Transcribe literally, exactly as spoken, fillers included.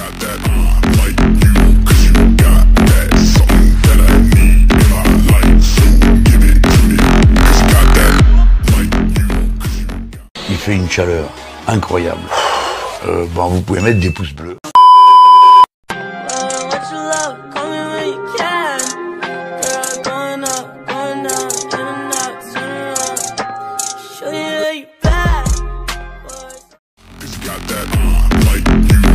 got that uh, like you, cause you got that something that I need in my life. So give it to me, cause you got that like you, cause you got. Il fait une chaleur incroyable. Euh, bon, vous pouvez mettre des pouces bleus. Got that uh, like you.